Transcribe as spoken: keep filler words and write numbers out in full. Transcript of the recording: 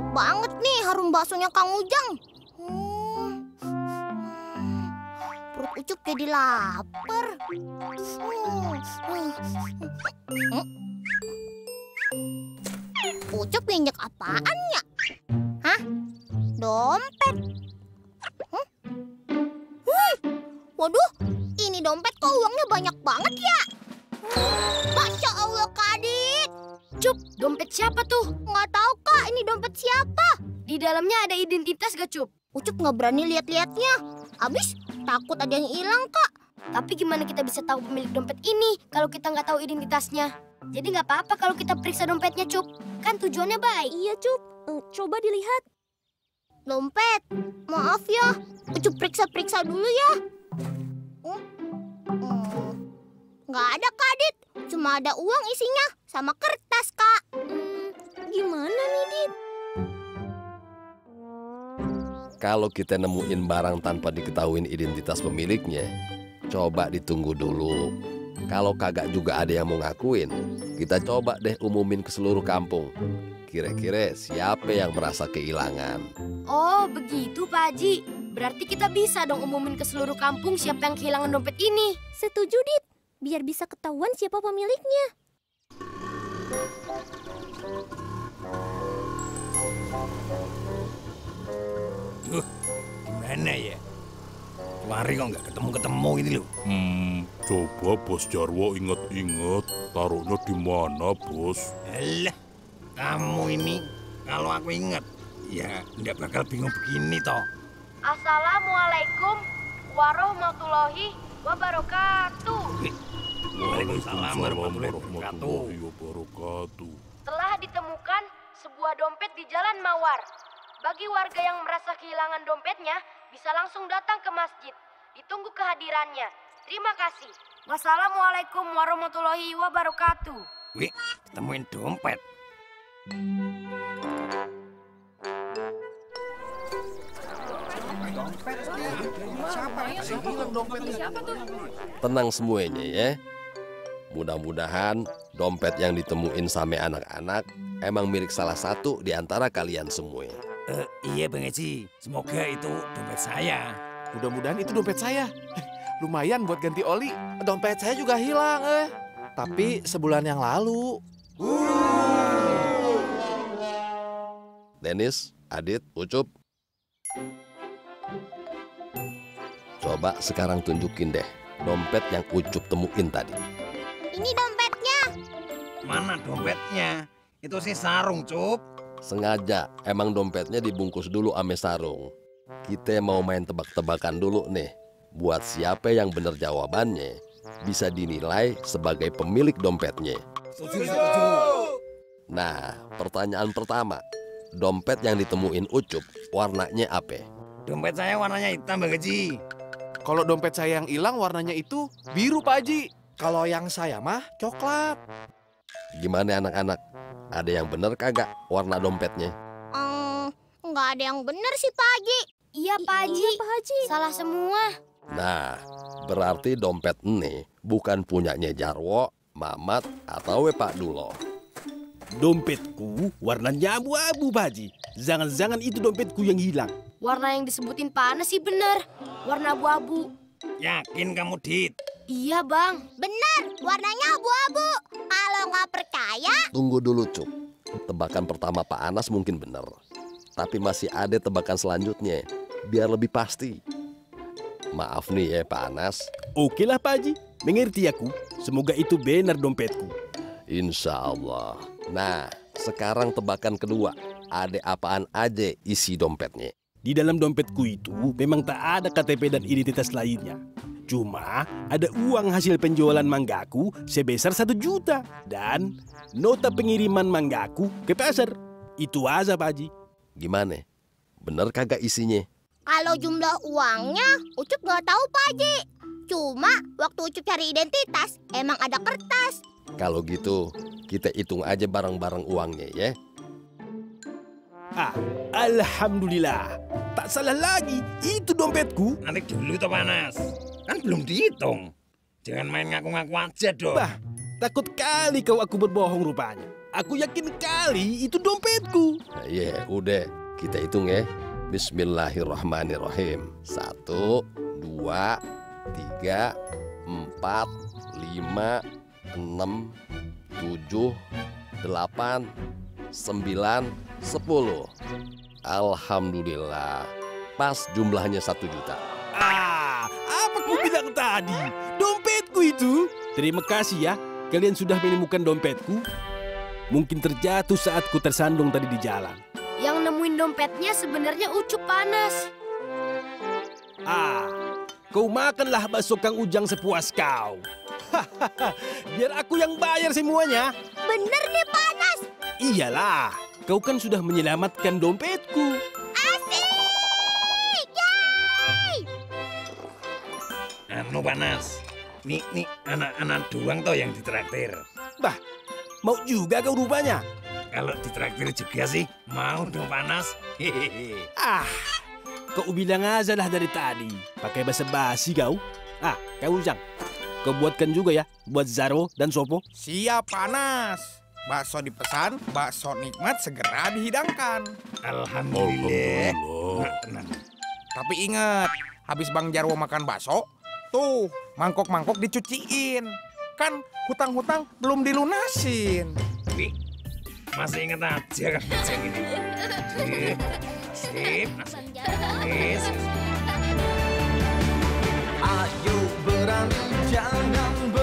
banget nih harum baksonya Kang Ujang. Hmm. Perut Ucup jadi lapar. Hmm. Hmm. Ucup nginjek apaan ya? Hah? Dompet? Hmm? Hmm. Waduh, ini dompet kok uangnya banyak banget ya? Masya Allah, Kak Adit. Cup, dompet siapa tuh? Nggak tahu, Kak. Ini dompet siapa? Di dalamnya ada identitas gak, Cup? Ucup nggak berani lihat-lihatnya. Abis takut ada yang hilang, Kak. Tapi gimana kita bisa tahu pemilik dompet ini kalau kita nggak tahu identitasnya? Jadi nggak apa-apa kalau kita periksa dompetnya, Cup. Kan tujuannya baik. Iya, Cup. Coba dilihat. Dompet. Maaf ya. Ucup periksa-periksa dulu ya. Hmm. Hmm. Nggak ada, Kak Adit. Cuma ada uang isinya sama kertas, Kak. Hmm, gimana nih, Dit? Kalau kita nemuin barang tanpa diketahui identitas pemiliknya, coba ditunggu dulu. Kalau kagak juga ada yang mau ngakuin, kita coba deh umumin ke seluruh kampung. Kira-kira siapa yang merasa kehilangan? Oh, begitu, Pak Haji. Berarti kita bisa dong umumin ke seluruh kampung siapa yang kehilangan dompet ini. Setuju, Dit. Biar bisa ketahuan siapa pemiliknya. Duh, gimana ya? Lari kok nggak ketemu-ketemu ini loh. Hmm, coba Bos Jarwo inget-inget taruhnya di mana, Bos? Alah, kamu ini kalau aku inget, ya nggak bakal bingung begini toh. Assalamualaikum warahmatullahi wabarakatuh. Waalaikumsalam warahmatullahi warahmatullahi wabarakatuh. Telah ditemukan sebuah dompet di Jalan Mawar. Bagi warga yang merasa kehilangan dompetnya, bisa langsung datang ke masjid. Ditunggu kehadirannya. Terima kasih. Wassalamualaikum warahmatullahi wabarakatuh. Wih, temuin dompet. Tenang semuanya ya. Mudah-mudahan dompet yang ditemuin sama anak-anak emang milik salah satu di antara kalian semua. Uh, iya Bang Haji, semoga itu dompet saya. Mudah-mudahan itu dompet saya. Lumayan buat ganti oli. Dompet saya juga hilang, eh. Tapi sebulan yang lalu. Dennis, Adit, Ucup. Coba sekarang tunjukin deh dompet yang Ucup temuin tadi. Ini dompetnya. Mana dompetnya? Itu sih sarung, Cup. Sengaja, emang dompetnya dibungkus dulu ame sarung. Kita mau main tebak-tebakan dulu nih. Buat siapa yang bener jawabannya, bisa dinilai sebagai pemilik dompetnya. Setuju, setuju. Nah, pertanyaan pertama. Dompet yang ditemuin Ucup, warnanya apa? Dompet saya warnanya hitam, Bang Haji. Kalau dompet saya yang hilang warnanya itu biru, Pak Haji. Kalau yang saya mah coklat. Gimana anak-anak? Ada yang bener kagak warna dompetnya? Hmm, nggak ada yang bener sih, Pak Haji. Iya, Pak Haji. Iya, Pak Haji. Salah semua. Nah, berarti dompet ini bukan punyanya Jarwo, Mamat, atau Pak Dulo. Dompetku warnanya abu-abu, Pak Haji. Jangan-jangan itu dompetku yang hilang. Warna yang disebutin Pak Anas sih bener. Warna abu-abu. Yakin kamu, Dit? Iya, Bang. Bener, warnanya abu-abu. Kalau nggak percaya, Tunggu dulu, Cuk. Tebakan pertama Pak Anas mungkin bener. Tapi masih ada tebakan selanjutnya. Biar lebih pasti. Maaf nih ya, Pak Anas. Oke lah, Pak Haji. Mengerti aku. Semoga itu benar dompetku. Insya Allah. Nah, sekarang tebakan kedua. Ada apaan aja isi dompetnya? Di dalam dompetku itu memang tak ada K T P dan identitas lainnya. Cuma ada uang hasil penjualan manggaku sebesar satu juta. Dan nota pengiriman manggaku ke pasar. Itu aja, Pak Haji. Gimana? Bener kagak isinya? kalau jumlah uangnya Ucup nggak tahu, Pak Haji. Cuma waktu Ucup cari identitas, emang ada kertas. Kalau gitu, kita hitung aja barang-barang uangnya ya. Ah, alhamdulillah. Tak salah lagi, itu dompetku. Nanti dulu toh Panas. Kan belum dihitung. Jangan main ngaku-ngaku aja dong. Bah, takut kali kau aku berbohong rupanya. Aku yakin kali itu dompetku. Nah, iya, udah. Kita hitung ya. Bismillahirrahmanirrahim. Satu, dua, tiga, empat, lima, enam, tujuh, delapan, sembilan, sepuluh. Alhamdulillah. Pas jumlahnya satu juta. Ah, apa ku bilang tadi? Dompetku itu. Terima kasih ya. Kalian sudah menemukan dompetku. Mungkin terjatuh saat ku tersandung tadi di jalan. Yang nemuin dompetnya sebenarnya Ucup Panas. Ah, kau makanlah bakso Kang Ujang sepuas kau. Biar aku yang bayar semuanya. Bener nih Panas. Iyalah, kau kan sudah menyelamatkan dompetku. Asik! Yeay! Anu Panas, nih nih anak-anak doang toh yang ditraktir. Bah, mau juga kau rupanya. Kalau ditraktir juga sih, mau dong Panas. Hehehe. Ah, kau bilang aja lah dari tadi. Pakai basa-basi kau. Ah, Kang Ujang, kau buatkan juga ya buat Zaro dan Sopo. Siap Panas. Bakso dipesan, bakso nikmat segera dihidangkan. Alhamdulillah. Alhamdulillah. Nah, tenang. Tapi ingat, habis Bang Jarwo makan bakso, tuh mangkok-mangkok dicuciin. Kan hutang-hutang belum dilunasin. Wih, masih ingat aja kan yang ini. Sip, sip. Sip, sip. Ayo berani jangan